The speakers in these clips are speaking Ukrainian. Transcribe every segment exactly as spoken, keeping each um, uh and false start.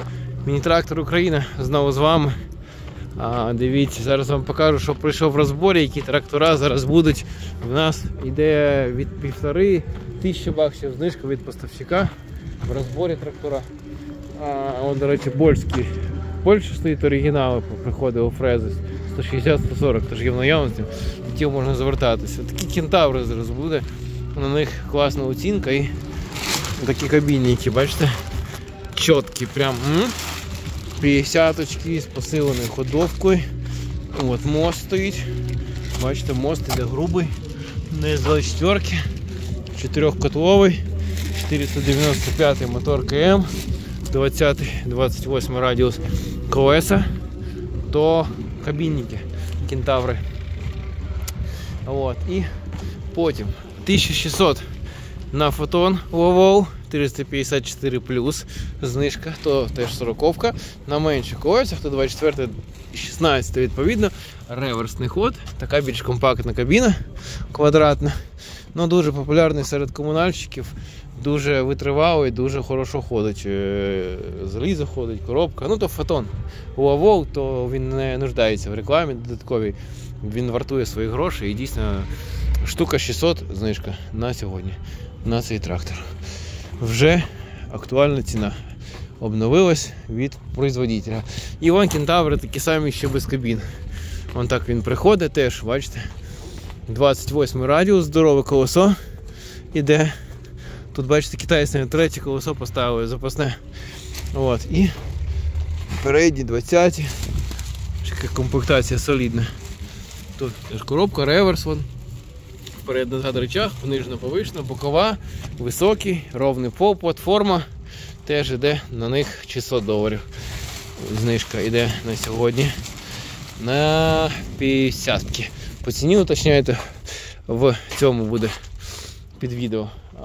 Міні-трактор Україна знову з вами. А, дивіться, зараз вам покажу, що прийшов в розборі, які трактора зараз будуть. У нас йде від півтори тисячі баксів знижка від поставщика в розборі трактора. А, от, до речі, польський. Польща стоїть оригінали, приходить у фрези сто шістдесят - сто сорок, тож є в наявності, ті можна звертатися. Такі кентаври зараз буде, на них класна оцінка і такі кабінники, бачите, чіткі, прям п'ятдесяточки з посиленою ходовкою. От мост стоїть, бачите, мост іде грубий, не з двадцять четвірки, чотирьохкотловий, чотириста дев'яносто п'ятий мотор КМ, двадцятий - двадцять восьмий радіус колеса, то кабінники, кентаври. От. І потім тисяча шістсот на фотон Ловол, триста п'ятдесят чотири плюс знижка, то теж сороковка. На менших колесах, то двадцять четвертий - шістнадцятий відповідно, реверсний ход, така більш компактна кабіна, квадратна, але дуже популярний серед комунальщиків, дуже витривалий, дуже хорошо ходить, залізо ходить, коробка, ну то фотон. Ловол, то він не нуждається в рекламі додатковій, він вартує свої гроші і дійсно штука шістсот знижка на сьогодні, на цей трактор. Вже актуальна ціна. Обновилась від производителя. І вон кентаври такі самі, ще без кабін. Вон так він приходить теж, бачите. двадцять восьмий радіус, здорове колесо іде. Тут, бачите, китайське третє колесо поставили, запасне. От. І передні двадцяті. Така комплектація солідна. Тут теж коробка, реверс, вон. Вперед-назад рычаг, понижена-повишена, бокова, високий, ровний пол, платформа. Теж йде на них шістсот доларів. Знижка йде на сьогодні на п'ятдесятки. По ціні уточняйте, в цьому буде під відео.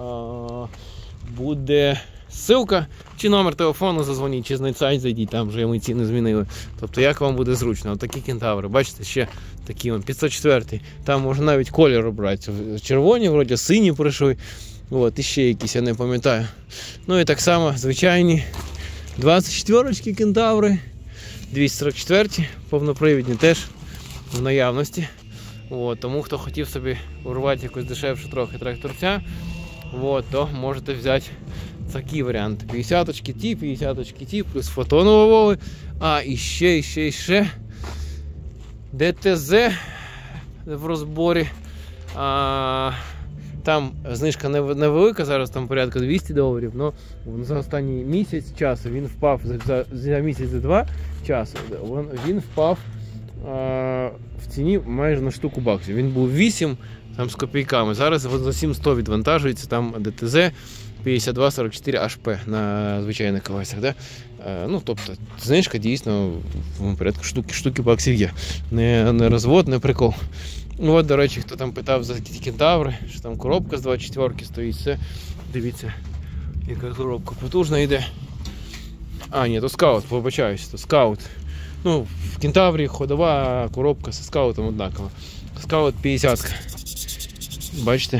Буде ссылка, чи номер телефону зазвоніть, чи на сайт зайдіть, там вже ми ціни змінили. Тобто як вам буде зручно. Ось такі кентаври, бачите, ще такі вон, п'ятсот четвертий, там можна навіть колір обрати. Червоні, вроді, сині прийшли. От, і ще якісь, я не пам'ятаю. Ну і так само звичайні двадцять четвірочки кентаври, двісті сорок чотири повнопривідні теж в наявності. От, тому хто хотів собі урвати якось дешевше трохи тракторця, от, то можете взяти такий варіант. п'ятдесяточки ті, п'ятдесяточки ті, плюс фотонові. А, і ще, і ще, і ще ДТЗ в розборі. А, там знижка невелика, зараз там порядка двісті доларів, але за останній місяць часу він впав, за, за місяць, за два часу, він, він впав а, в ціні майже на штуку баксів. Він був вісім там, з копійками, зараз за сімсот відвантажується, там ДТЗ п'ятдесят два сорок чотири аш пі на звичайних колесах. Да? А, ну, тобто знижка дійсно в порядку штуки, штуки баксів є. Не, не розвод, не прикол. Ну, от, до речі, хто там питав за ті кентаври, що там коробка з двадцять четвірки стоїть, все. Дивіться, яка коробка потужна йде. А, ні, то скаут, побачаюсь, то скаут. Ну, в кентаврі ходова коробка зі скаутом однакова. Скаут п'ятдесят. Бачите?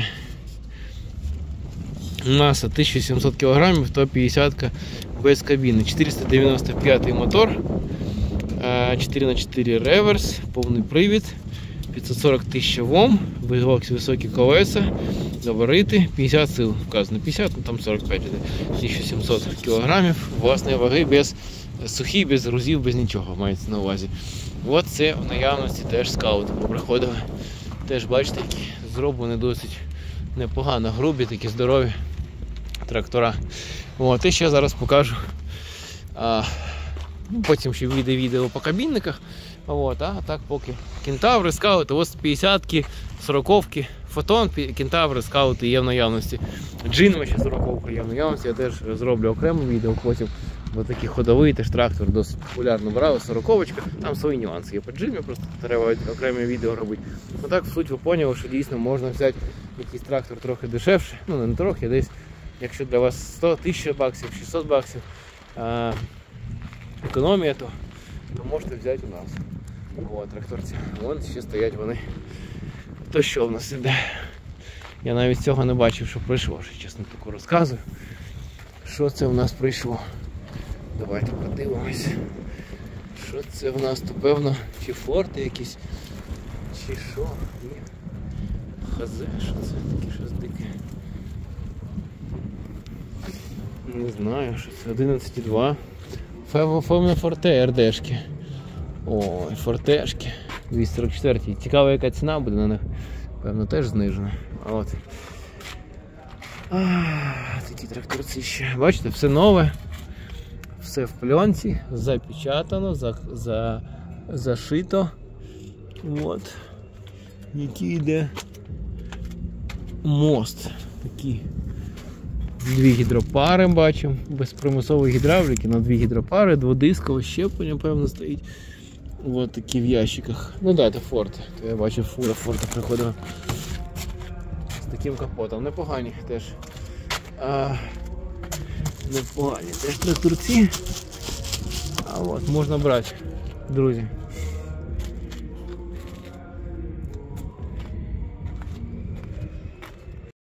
Маса тисяча сімсот кілограмів, то п'ятдесят без кабіни. чотириста дев'яносто п'ятий мотор, чотири на чотири реверс, повний привід. п'ятсот сорок тисяч вом, високі колеса, габарити, п'ятдесят сил вказано, п'ятдесят, ну там сорок п'ять, тисяча сімсот кілограмів, власної ваги, без сухі, без грузів, без нічого мається на увазі. От це в наявності теж скаут. Приходили, теж бачите, які зроблені досить непогано, грубі, такі здорові трактора. От, і ще зараз покажу, а, потім ще вийде відео по кабінниках. От, а так поки кентаври, скаути, ось п'ятдесятки, сороковки, фотон, кентаври, скаути є в наявності. Джинма ще сороковка є в наявності, я теж зроблю окреме відео потім. Бо такий ходовий теж трактор досить популярно брав, сороковочка, там свої нюанси є по джинмі, просто треба окреме відео робити. Ну так, в суть ви поняли, що дійсно можна взяти якийсь трактор трохи дешевше, ну не трохи, десь, якщо для вас сто тисяч баксів, шістсот баксів а, економія, то, то можете взяти у нас. О, тракторці. Вон ще стоять вони. То що в нас іде? Я навіть цього не бачив, що прийшло. Чесно таку розказую. Що це в нас прийшло? Давайте подивимось. Що це в нас тут, певно, чи форти якісь, чи що? Ні. Хазе, що це таке, щось дике. Не знаю, що це, одинадцять два. Певно, форте, РДшки. Ой, фортешки. двісті сорок чотири. Цікаво, яка ціна буде на них. Певно, теж знижена. А от. А, такі тракторці ще. Бачите, все нове. Все в пленці, запечатано, за, за, зашито. От. Який йде мост. Такі. Дві гідропари бачимо, без примусової гідравліки, на дві гідропари, дводискове щеплення, певно, стоїть. Ось такі в ящиках. Ну да, це форт. То я бачив, фура форта приходила з таким капотом. Непогані теж. А, непогані теж тракторці. А от можна брати, друзі.